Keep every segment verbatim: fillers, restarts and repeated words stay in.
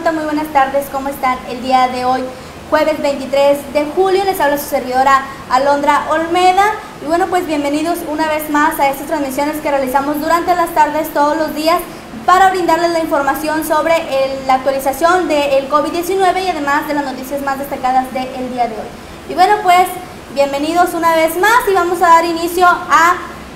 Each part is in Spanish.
Consulta, muy buenas tardes, ¿cómo están el día de hoy? Jueves veintitrés de julio, les habla su servidora Alondra Olmeda. Y bueno, pues bienvenidos una vez más a estas transmisiones que realizamos durante las tardes todos los días para brindarles la información sobre el, la actualización del COVID diecinueve y además de las noticias más destacadas del día de hoy. Y bueno, pues bienvenidos una vez más y vamos a dar inicio a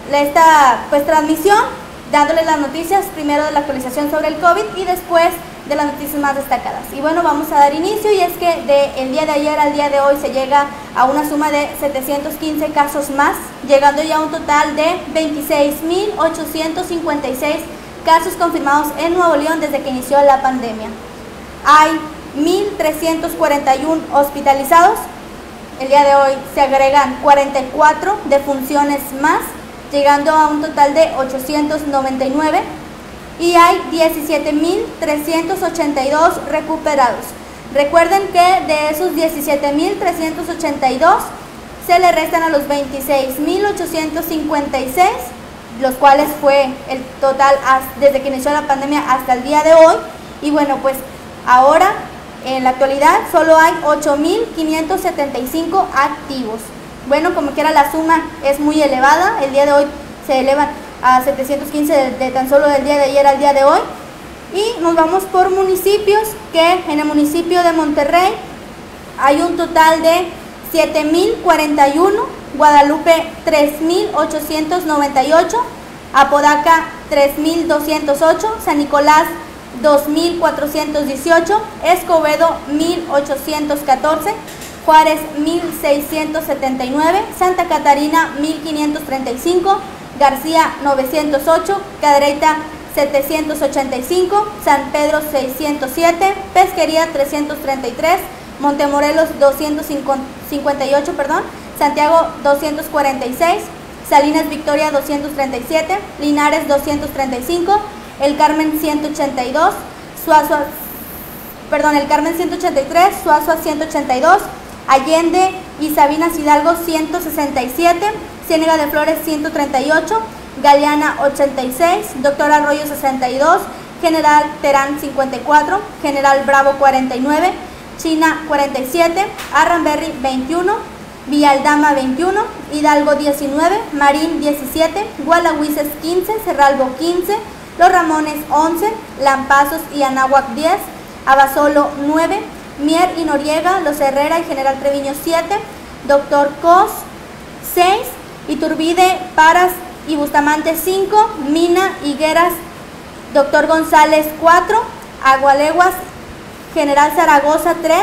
esta pues transmisión dándoles las noticias, primero de la actualización sobre el COVID y después de las noticias más destacadas. Y bueno, vamos a dar inicio, y es que del día de ayer al día de hoy se llega a una suma de setecientos quince casos más, llegando ya a un total de veintiséis mil ochocientos cincuenta y seis casos confirmados en Nuevo León desde que inició la pandemia. Hay mil trescientos cuarenta y uno hospitalizados. El día de hoy se agregan cuarenta y cuatro defunciones más, llegando a un total de ochocientos noventa y nueve, y hay diecisiete mil trescientos ochenta y dos recuperados. Recuerden que de esos diecisiete mil trescientos ochenta y dos se le restan a los veintiséis mil ochocientos cincuenta y seis, los cuales fue el total desde que inició la pandemia hasta el día de hoy. Y bueno, pues ahora en la actualidad solo hay ocho mil quinientos setenta y cinco activos. Bueno, como quiera la suma es muy elevada, el día de hoy se elevan a setecientos quince de, de tan solo del día de ayer al día de hoy. Y nos vamos por municipios, que en el municipio de Monterrey hay un total de siete mil cuarenta y uno, Guadalupe tres mil ochocientos noventa y ocho, Apodaca tres mil doscientos ocho, San Nicolás dos mil cuatrocientos dieciocho, Escobedo mil ochocientos catorce, Juárez mil seiscientos setenta y nueve, Santa Catarina mil quinientos treinta y cinco, García novecientos ocho, Cadereyta setecientos ochenta y cinco, San Pedro seiscientos siete, Pesquería trescientos treinta y tres, Montemorelos doscientos cincuenta y ocho, perdón, Santiago doscientos cuarenta y seis, Salinas Victoria doscientos treinta y siete, Linares doscientos treinta y cinco, El Carmen ciento ochenta y dos, Suazua, perdón, El Carmen ciento ochenta y tres, Suazua ciento ochenta y dos, Allende y Sabinas Hidalgo ciento sesenta y siete, Ciénega de Flores ciento treinta y ocho, Galeana ochenta y seis, Doctor Arroyo sesenta y dos, General Terán cincuenta y cuatro, General Bravo cuarenta y nueve, China cuarenta y siete, Arranberry veintiuno, Villaldama veintiuno, Hidalgo diecinueve, Marín diecisiete, Gualahuises quince, Cerralbo quince, Los Ramones once, Lampazos y Anáhuac diez, Abasolo nueve, Mier y Noriega, Los Herrera y General Treviño siete, Doctor Cos seis, Iturbide, Paras y Bustamante cinco, Mina, Higueras, Doctor González cuatro, Agualeguas, General Zaragoza tres,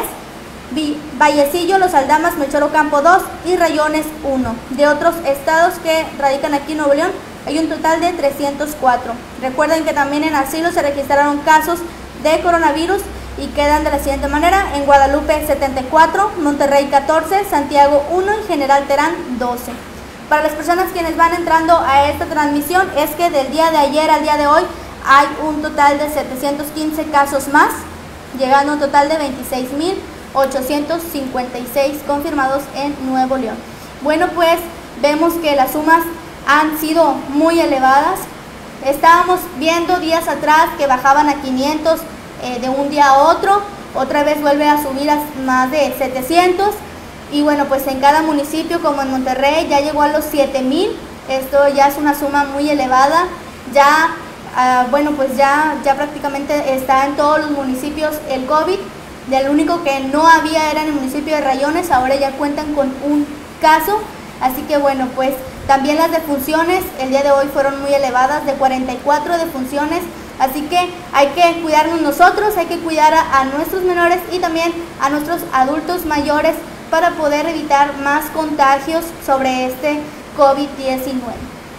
Vallecillo, Los Aldamas, Melchor Ocampo dos y Rayones uno. De otros estados que radican aquí en Nuevo León hay un total de trescientos cuatro. Recuerden que también en asilo se registraron casos de coronavirus y quedan de la siguiente manera: en Guadalupe setenta y cuatro, Monterrey catorce, Santiago uno y General Terán doce. Para las personas quienes van entrando a esta transmisión, es que del día de ayer al día de hoy hay un total de setecientos quince casos más, llegando a un total de veintiséis mil ochocientos cincuenta y seis confirmados en Nuevo León. Bueno, pues vemos que las sumas han sido muy elevadas. Estábamos viendo días atrás que bajaban a quinientos eh, de un día a otro, otra vez vuelve a subir a más de setecientos. Y bueno, pues en cada municipio, como en Monterrey, ya llegó a los siete mil. Esto ya es una suma muy elevada. Ya, uh, bueno, pues ya, ya prácticamente está en todos los municipios el COVID. Del único que no había era en el municipio de Rayones, ahora ya cuentan con un caso. Así que bueno, pues también las defunciones el día de hoy fueron muy elevadas, de cuarenta y cuatro defunciones. Así que hay que cuidarnos nosotros, hay que cuidar a, a nuestros menores y también a nuestros adultos mayores para poder evitar más contagios sobre este COVID diecinueve.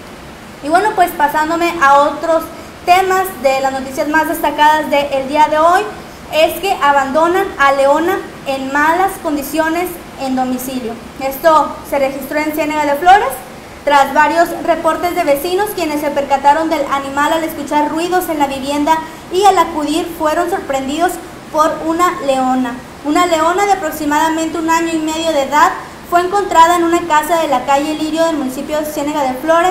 Y bueno, pues pasándome a otros temas de las noticias más destacadas del día de hoy, es que abandonan a Leona en malas condiciones en domicilio. Esto se registró en Ciénega de Flores tras varios reportes de vecinos quienes se percataron del animal al escuchar ruidos en la vivienda y al acudir fueron sorprendidos por una leona. Una leona de aproximadamente un año y medio de edad fue encontrada en una casa de la calle Lirio del municipio de Ciénega de Flores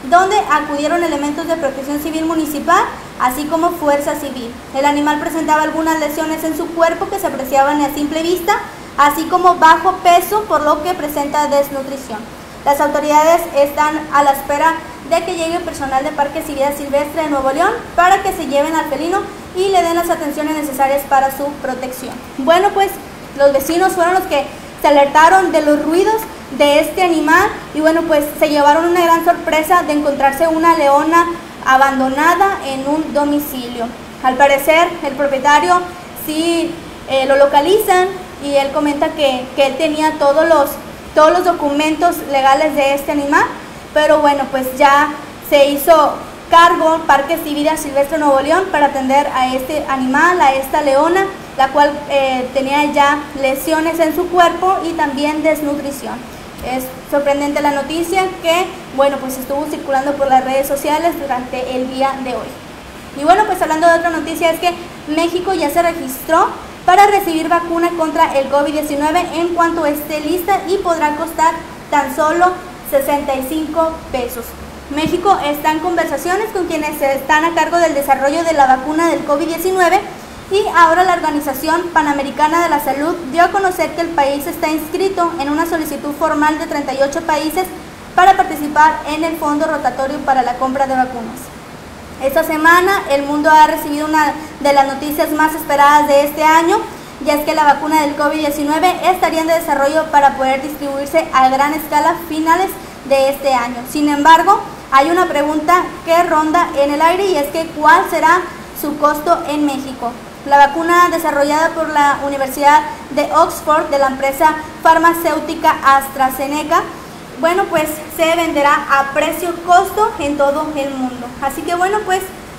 donde acudieron elementos de protección civil municipal, así como fuerza civil. El animal presentaba algunas lesiones en su cuerpo que se apreciaban a simple vista, así como bajo peso, por lo que presenta desnutrición. Las autoridades están a la espera de que llegue personal de Parques y Vida Silvestre de Nuevo León para que se lleven al felino y le den las atenciones necesarias para su protección. Bueno, pues los vecinos fueron los que se alertaron de los ruidos de este animal y bueno, pues se llevaron una gran sorpresa de encontrarse una leona abandonada en un domicilio. Al parecer el propietario sí eh, lo localizan y él comenta que, que él tenía todos los, todos los documentos legales de este animal, pero bueno, pues ya se hizo cargo Parques y Vida Silvestre Nuevo León para atender a este animal, a esta leona, la cual eh, tenía ya lesiones en su cuerpo y también desnutrición. Es sorprendente la noticia que, bueno, pues estuvo circulando por las redes sociales durante el día de hoy. Y bueno, pues hablando de otra noticia, es que México ya se registró para recibir vacuna contra el COVID diecinueve en cuanto esté lista y podrá costar tan solo sesenta y cinco pesos. México está en conversaciones con quienes están a cargo del desarrollo de la vacuna del COVID diecinueve y ahora la Organización Panamericana de la Salud dio a conocer que el país está inscrito en una solicitud formal de treinta y ocho países para participar en el fondo rotatorio para la compra de vacunas. Esta semana el mundo ha recibido una de las noticias más esperadas de este año, y es que la vacuna del COVID diecinueve estaría en desarrollo para poder distribuirse a gran escala a finales de este año. Sin embargo, hay una pregunta que ronda en el aire y es que ¿cuál será su costo en México? La vacuna desarrollada por la Universidad de Oxford de la empresa farmacéutica AstraZeneca, bueno, pues se venderá a precio costo en todo el mundo. Así que bueno, pues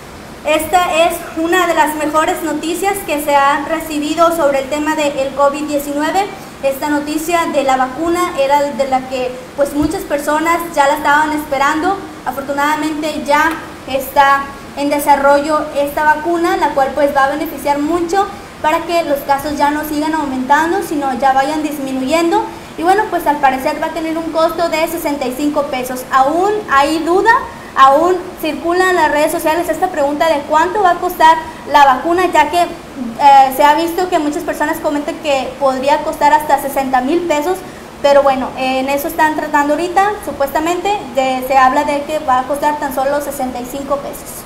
esta es una de las mejores noticias que se han recibido sobre el tema del COVID diecinueve. Esta noticia de la vacuna era de la que pues muchas personas ya la estaban esperando. Afortunadamente ya está en desarrollo esta vacuna, la cual pues va a beneficiar mucho para que los casos ya no sigan aumentando, sino ya vayan disminuyendo. Y bueno, pues al parecer va a tener un costo de sesenta y cinco pesos. Aún hay duda, aún circula en las redes sociales esta pregunta de cuánto va a costar la vacuna, ya que eh, se ha visto que muchas personas comentan que podría costar hasta sesenta mil pesos, pero bueno, en eso están tratando ahorita, supuestamente de, se habla de que va a costar tan solo sesenta y cinco pesos.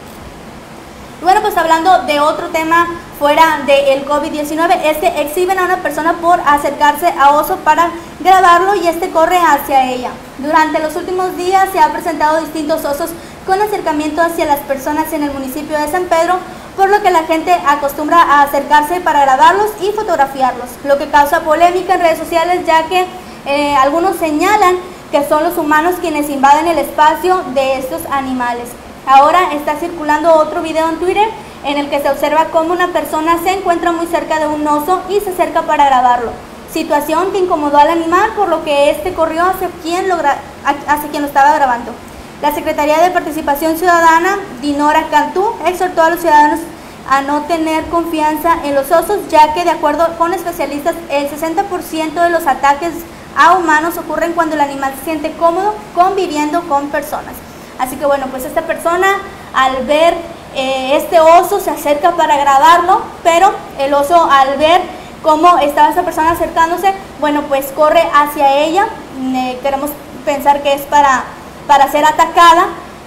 Bueno, pues hablando de otro tema fuera del COVID diecinueve, es que exhiben a una persona por acercarse a oso para grabarlo y este corre hacia ella. Durante los últimos días se han presentado distintos osos con acercamiento hacia las personas en el municipio de San Pedro, por lo que la gente acostumbra a acercarse para grabarlos y fotografiarlos, lo que causa polémica en redes sociales, ya que eh, algunos señalan que son los humanos quienes invaden el espacio de estos animales. Ahora está circulando otro video en Twitter en el que se observa cómo una persona se encuentra muy cerca de un oso y se acerca para grabarlo. Situación que incomodó al animal, por lo que este corrió hacia quien lo, hacia quien lo estaba grabando. La Secretaría de Participación Ciudadana, Dinora Cantú, exhortó a los ciudadanos a no tener confianza en los osos, ya que de acuerdo con especialistas, el sesenta por ciento de los ataques a humanos ocurren cuando el animal se siente cómodo conviviendo con personas. Así que bueno, pues esta persona al ver eh, este oso se acerca para grabarlo, pero el oso al ver cómo estaba esta persona acercándose, bueno, pues corre hacia ella. Eh, queremos pensar que es para, para ser atacada.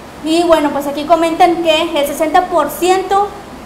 Y bueno, pues aquí comentan que el sesenta por ciento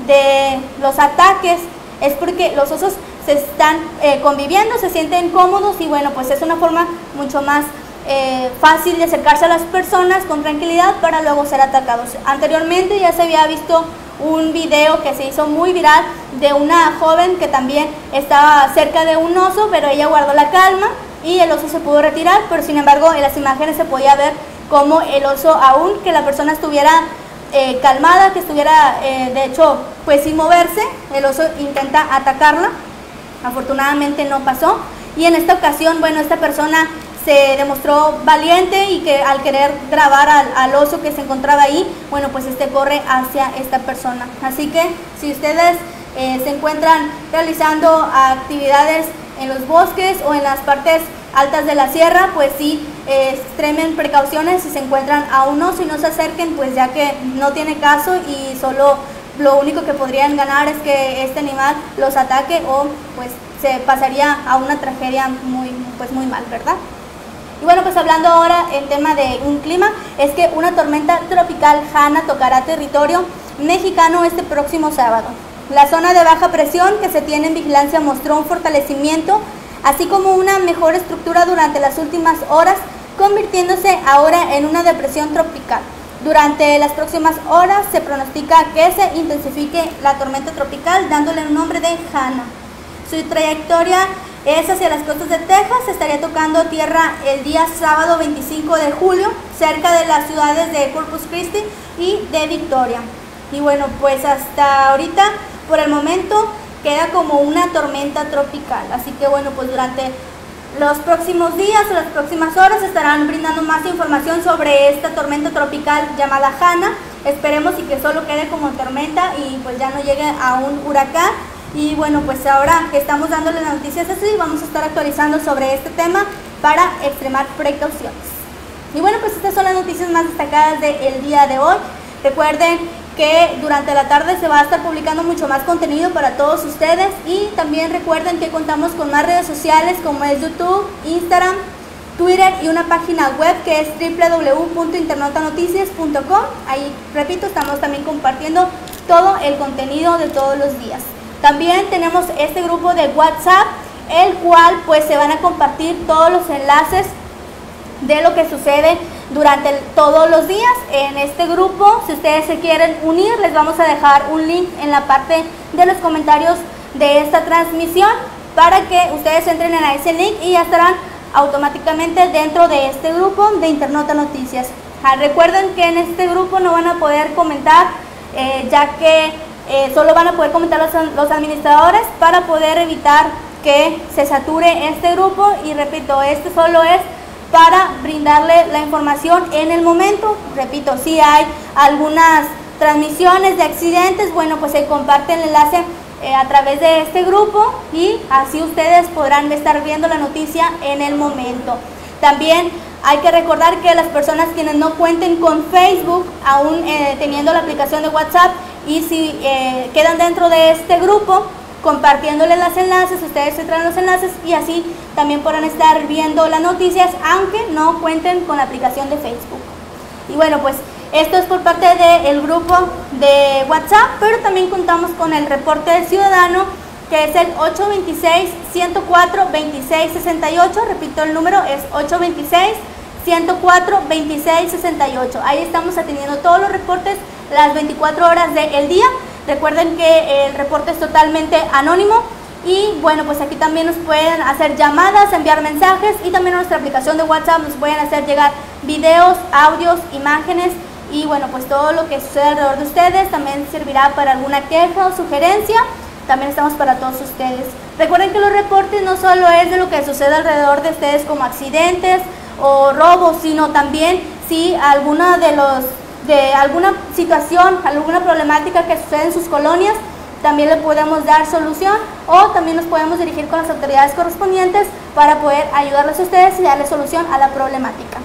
de los ataques es porque los osos se están eh, conviviendo, se sienten cómodos y bueno, pues es una forma mucho más Eh, fácil de acercarse a las personas con tranquilidad para luego ser atacados. Anteriormente ya se había visto un video que se hizo muy viral de una joven que también estaba cerca de un oso, pero ella guardó la calma y el oso se pudo retirar, pero sin embargo en las imágenes se podía ver cómo el oso, aún que la persona estuviera eh, calmada, que estuviera eh, de hecho pues sin moverse, el oso intenta atacarla. Afortunadamente no pasó y en esta ocasión, bueno, esta persona se demostró valiente y que al querer grabar al, al oso que se encontraba ahí, bueno, pues este corre hacia esta persona. Así que si ustedes eh, se encuentran realizando actividades en los bosques o en las partes altas de la sierra, pues sí, eh, extremen precauciones si se encuentran a un oso y no se acerquen, pues ya que no tiene caso y solo lo único que podrían ganar es que este animal los ataque o pues se pasaría a una tragedia muy, pues muy mal, ¿verdad? Y bueno, pues hablando ahora en tema de un clima, es que una tormenta tropical Hanna tocará territorio mexicano este próximo sábado. La zona de baja presión que se tiene en vigilancia mostró un fortalecimiento, así como una mejor estructura durante las últimas horas, convirtiéndose ahora en una depresión tropical. Durante las próximas horas se pronostica que se intensifique la tormenta tropical, dándole el nombre de Hanna. Su trayectoria es hacia las costas de Texas, estaría tocando tierra el día sábado veinticinco de julio, cerca de las ciudades de Corpus Christi y de Victoria. Y bueno, pues hasta ahorita, por el momento, queda como una tormenta tropical. Así que bueno, pues durante los próximos días o las próximas horas estarán brindando más información sobre esta tormenta tropical llamada Hanna. Esperemos y que solo quede como tormenta y pues ya no llegue a un huracán. Y bueno, pues ahora que estamos dándole las noticias así, vamos a estar actualizando sobre este tema para extremar precauciones. Y bueno, pues estas son las noticias más destacadas del día de hoy. Recuerden que durante la tarde se va a estar publicando mucho más contenido para todos ustedes y también recuerden que contamos con más redes sociales como es YouTube, Instagram, Twitter y una página web que es w w w punto internautanoticias punto com. Ahí, repito, estamos también compartiendo todo el contenido de todos los días. También tenemos este grupo de WhatsApp, el cual pues se van a compartir todos los enlaces de lo que sucede durante el, todos los días en este grupo. Si ustedes se quieren unir, les vamos a dejar un link en la parte de los comentarios de esta transmisión para que ustedes entren en ese link y ya estarán automáticamente dentro de este grupo de Internauta Noticias. Ah, recuerden que en este grupo no van a poder comentar, eh, ya que eh, solo van a poder comentar los, los administradores para poder evitar que se sature este grupo. Y repito, este solo es para brindarle la información en el momento. Repito, si hay algunas transmisiones de accidentes, bueno, pues se comparte el enlace eh, a través de este grupo y así ustedes podrán estar viendo la noticia en el momento. También hay que recordar que las personas quienes no cuenten con Facebook, aún eh, teniendo la aplicación de WhatsApp, y si eh, quedan dentro de este grupo, compartiéndoles los enlaces, ustedes se traen los enlaces y así también podrán estar viendo las noticias aunque no cuenten con la aplicación de Facebook. Y bueno, pues esto es por parte del grupo de WhatsApp, pero también contamos con el reporte del ciudadano, que es el ocho dos seis, uno cero cuatro, dos seis seis ocho. Repito, el número es ocho dos seis, uno cero cuatro, dos seis seis ocho. Ahí estamos atendiendo todos los reportes las veinticuatro horas del día. Recuerden que el reporte es totalmente anónimo y bueno, pues aquí también nos pueden hacer llamadas, enviar mensajes y también en nuestra aplicación de WhatsApp nos pueden hacer llegar videos, audios, imágenes y bueno, pues todo lo que sucede alrededor de ustedes también servirá para alguna queja o sugerencia. También estamos para todos ustedes. Recuerden que los reportes no solo es de lo que sucede alrededor de ustedes como accidentes o robos, sino también si alguna de los de alguna situación, alguna problemática que sucede en sus colonias, también le podemos dar solución o también nos podemos dirigir con las autoridades correspondientes para poder ayudarles a ustedes y darles solución a la problemática.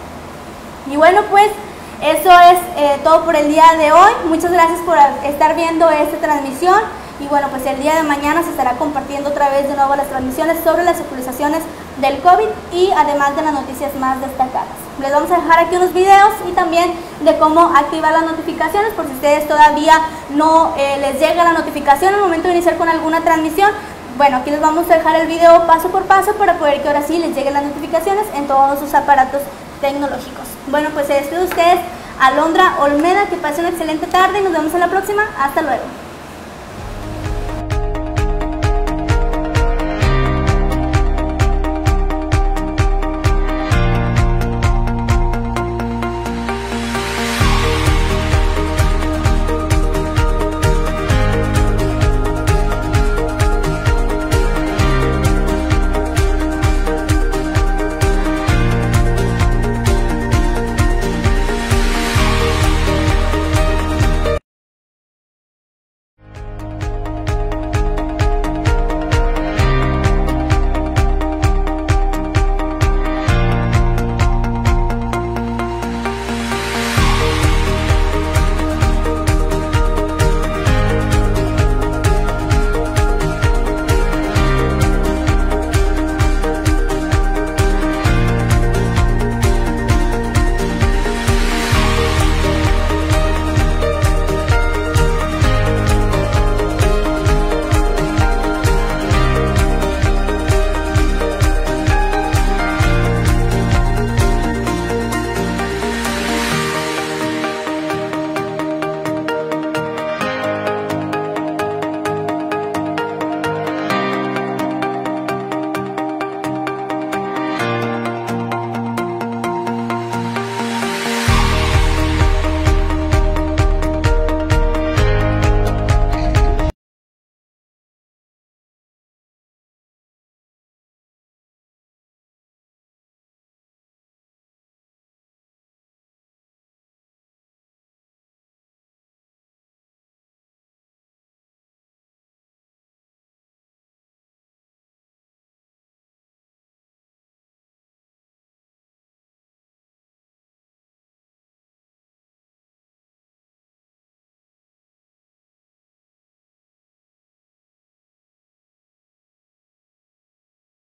Y bueno, pues eso es eh, todo por el día de hoy. Muchas gracias por estar viendo esta transmisión y bueno, pues el día de mañana se estará compartiendo otra vez de nuevo las transmisiones sobre las actualizaciones del COVID y además de las noticias más destacadas. Les vamos a dejar aquí unos videos y también de cómo activar las notificaciones por si ustedes todavía no eh, les llega la notificación al momento de iniciar con alguna transmisión. Bueno, aquí les vamos a dejar el video paso por paso para poder que ahora sí les lleguen las notificaciones en todos sus aparatos tecnológicos. Bueno, pues se despide de ustedes Alondra Olmeda, que pasen una excelente tarde y nos vemos en la próxima. Hasta luego.